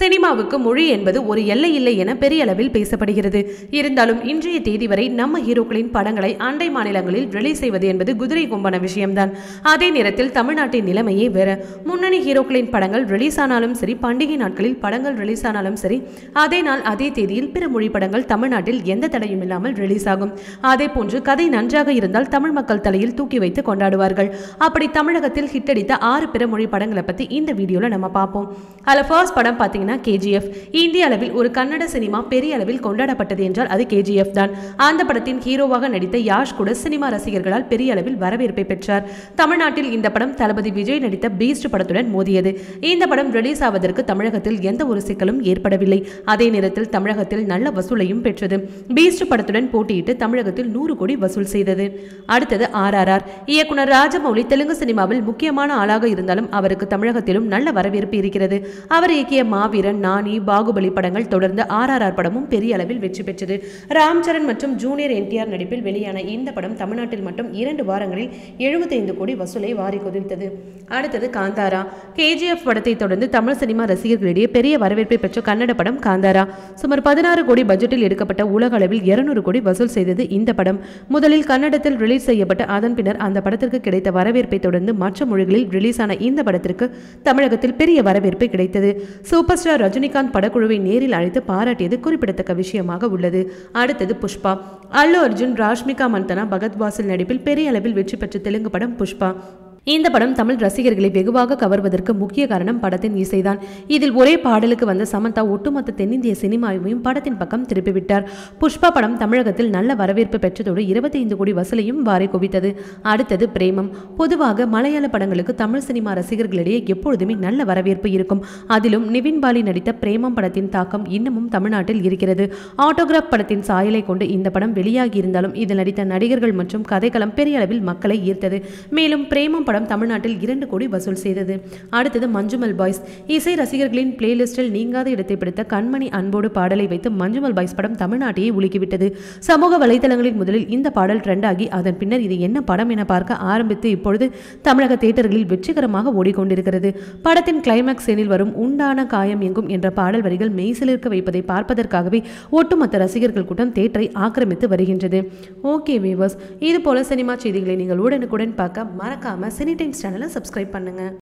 சினிமாவுக்கு மொழி என்பது ஒரு எல்லை இல்லை என பெரிய அளவில் பேசப்படுகிறது. இருந்தாலும் இன்றைய தேதி வரை நம்ம ஹீரோக்களின் படங்களை அண்டை மாநிலங்களில் ரிலீஸ் செய்வது என்பது குதிரை கொம்பான விஷயம்தான். அதே நேரத்தில் தமிழ்நாட்டின் நிலைமையே வேற. முன்னணி ஹீரோக்களின் படங்கள் ரிலீஸ் ஆனாலும் சரி, பண்டிகை நாட்களில் படங்கள் ரிலீஸ் ஆனாலும் சரி, அதே நாள் அதே தேதியில் பிற மொழி படங்கள் தமிழ்நாட்டில் எந்த தடையும் இல்லாமல் ரிலீஸ் ஆகும். அதே போன்று கதை நன்றாக இருந்தால் தமிழ் மக்கள் தலையில் தூக்கி வைத்து கொண்டாடுவார்கள். அப்படி தமிழகத்தில் ஹிட் அடித்த 6 பிற மொழி படங்களை பத்தி இந்த வீடியோல நம்ம பார்ப்போம். அதுல ஃபர்ஸ்ட் படம் KGF. இந்திய அளவில் ஒரு கன்னட சினிமா பெரிய அளவில் கொண்டாடப்பட்டது என்றால் அது KGF தான். அந்த படத்தின் ஹீரோவாக நடித்த யாஷ் கூட சினிமா ரசிகர்களால் பெரிய அளவில் வரவேற்பை பெற்றார். தமிழ்நாட்டில் இந்த படம் தளபதி விஜய் நடித்த பீஸ்ட் படத்துடன் மோதியது. இந்த படம் ரிலீஸ் ஆவதற்கு தமிழகத்தில் எந்த ஒரு சிக்கலும் ஏற்படவில்லை. அதே நேரத்தில் தமிழகத்தில் நல்ல வசூலையும் பெற்றது. பீஸ்ட் படத்துடன் போட்டியிட்டு தமிழகத்தில் 100 கோடி வசூல் செய்தது. அடுத்தது RRR. இயக்குனர் ராஜமௌலி தெலுங்கு சினிமாவில் முக்கியமான ஆளாக இருந்தாலும் அவருக்கு தமிழகத்திலும் நல்ல வரவேற்பு இருக்கிறது. அவர் இயக்கிய மாவீரன், நானி, பாகுபலி படங்கள் தொடர்ந்து RRR படமும் பெரிய அளவில் வெற்றி பெற்றது. ராம் சரண் மற்றும் ஜூனியர் NTR நடிப்பில் வெளியான இந்த படம் தமிழ்நாட்டில் மட்டும் 2 வாரங்களில் 75 கோடி வசூலை வாரி குதித்தது. அடுத்தது காந்தாரா. KGF படத்தை தொடர்ந்து தமிழ் சினிமா ரசிகர்களிடையே பெரிய வரவேற்பை பெற்ற கன்னட படம் காந்தாரா. சுமார் 16 கோடி பட்ஜெட்டில் எடுக்கப்பட்ட உலக அளவில் 200 கோடி வசூல் செய்தது இந்த படம். முதலில் கன்னடத்தில் ரிலீஸ் செய்யப்பட்ட அதன் பின்னர் அந்த படத்திற்கு கிடைத்த வரவேற்பை தொடர்ந்து மற்ற மொழிகளில் ரிலீஸ் ஆன இந்த படத்திற்கு தமிழகத்தில் பெரிய வரவேற்பு கிடைத்தது. சூப்பர் ஸ்டார் ரஜினிகாந்த் படக்குழுவை நேரில் அழைத்து பாராட்டியது குறிப்பிடத்தக்க விஷயமாக உள்ளது. அடுத்தது புஷ்பா. அல்லு அர்ஜுன், ராஷ்மிகா மந்தனா, பகத் வாசல் நடிப்பில் பெரிய அளவில் வெற்றி பெற்ற தெலுங்கு படம் புஷ்பா. இந்த படம் தமிழ் ரசிகர்களை வெகுவாக கவர்வதற்கு முக்கிய காரணம் படத்தின் இசைதான். இதில் ஒரே பாடலுக்கு வந்த சமந்தா ஒட்டுமொத்த தென்னிந்திய சினிமாவையும் படத்தின் பக்கம் திருப்பிவிட்டார். புஷ்பா படம் தமிழகத்தில் நல்ல வரவேற்பு பெற்றதோடு 25 கோடி வசூலையும் வாரி குவித்தது. அடுத்தது பிரேமம். பொதுவாக மலையாள படங்களுக்கு தமிழ் சினிமா ரசிகர்களிடையே எப்பொழுதுமே நல்ல வரவேற்பு இருக்கும். அதிலும் நிவின் பாலி நடித்த பிரேமம் படத்தின் தாக்கம் இன்னமும் தமிழ்நாட்டில் இருக்கிறது. ஆட்டோகிராஃப் படத்தின் சாயலை கொண்டு இந்த படம் வெளியாகி இருந்தாலும் இதில் நடித்த நடிகர்கள் மற்றும் கதைக்களம் பெரிய அளவில் மக்களை ஈர்த்தது. மேலும் பிரேமம் படம் தமிழ்நாட்டில் 2 கோடி வசூல் செய்தது. அடுத்தது மஞ்சுமல் பாய்ஸ். இசை ரசிகர்களின் பிளேலிஸ்டில் நீங்காத இடத்தை பிடித்த கண்மணி அன்போடு பாடலை வைத்து மஞ்சுமல் பாய்ஸ் படம் தமிழ்நாட்டையே உலுக்கிவிட்டது. சமூக வலைதளங்களில் முதலில் இந்த பாடல் ட்ரெண்ட் ஆகி அதன் பின்னர் இது என்ன படம் என பார்க்க ஆரம்பித்து இப்பொழுது தமிழக தியேட்டர்களில் வெற்றிகரமாக ஓடிக்கொண்டிருக்கிறது. படத்தின் கிளைமாக்ஸ் சீனில் வரும் உண்டான காயம் எங்கும் என்ற பாடல் வரிகள் மெய்சிலிருக்க வைப்பதை பார்ப்பதற்காகவே ஒட்டுமொத்த ரசிகர்கள் கூட்டம் தியேட்டரை ஆக்கிரமித்து வருகின்றது. ஓகே வியூவர்ஸ், இது போல சினிமா செய்திகளை நீங்கள் உடனுக்குடன் பார்க்க மறக்காம சினி டைம்ஸ் சேனலை சப்ஸ்கிரைப் பண்ணுங்க.